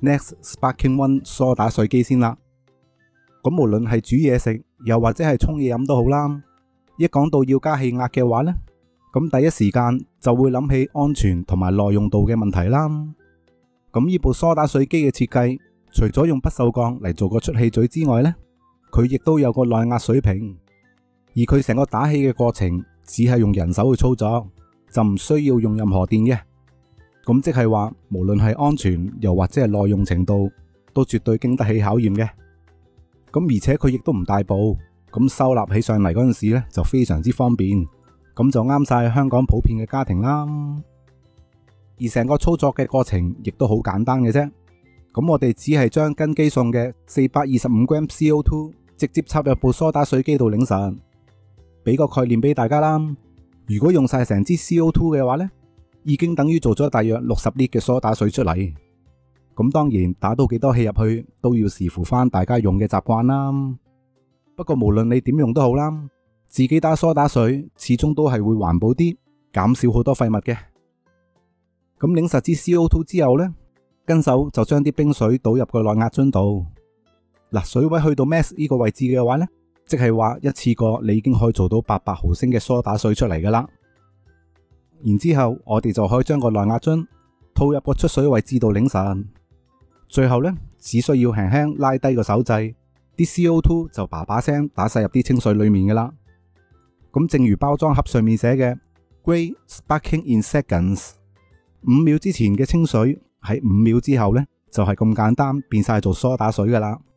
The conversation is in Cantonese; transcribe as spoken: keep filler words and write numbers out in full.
Next Sparking One 梳打水機先啦。咁無論係煮嘢食，又或者係沖嘢飲都好啦，一講到要加氣壓嘅話呢，咁第一時間就會諗起安全同埋耐用度嘅問題啦。咁呢部梳打水機嘅設計，除咗用不鏽鋼嚟做個出氣嘴之外呢，佢亦都有個內壓水平，而佢成個打氣嘅過程只係用人手去操作，就唔需要用任何電嘅。咁即係話，無論係安全又或者係耐用程度，都絕對經得起考驗嘅。咁而且佢亦都唔大部，咁收納起上嚟嗰陣時咧就非常之方便，咁就啱晒香港普遍嘅家庭啦。而成個操作嘅過程亦都好簡單嘅啫。咁我哋只係將跟機送嘅四百二十五 gram C O 二 直接插入部梳打水機度擰實。俾個概念俾大家啦，如果用晒成支 C O 二 嘅話呢，已經等於做咗大約六十 lit 嘅梳打水出嚟。咁當然打到幾多氣入去都要視乎翻大家用嘅習慣啦。不過無論你點用都好啦，自己打梳打水始終都係會環保啲，減少好多廢物嘅。咁擰實支 C O 二 之後呢，跟手就將啲冰水倒入個內壓樽度。嗱，水位去到 max 呢個位置嘅話呢，即係話一次過你已經可以做到八百毫升嘅梳打水出嚟噶啦。然之後我哋就可以將個內壓樽套入個出水位置度擰實。最後呢，只需要輕輕拉低個手掣，啲 C O 二 就叭叭聲打晒入啲清水裏面噶啦。咁正如包裝盒上面寫嘅 Great Sparking in Seconds， 五秒之前嘅清水喺五秒之後呢，就係咁簡單變晒做梳打水噶啦。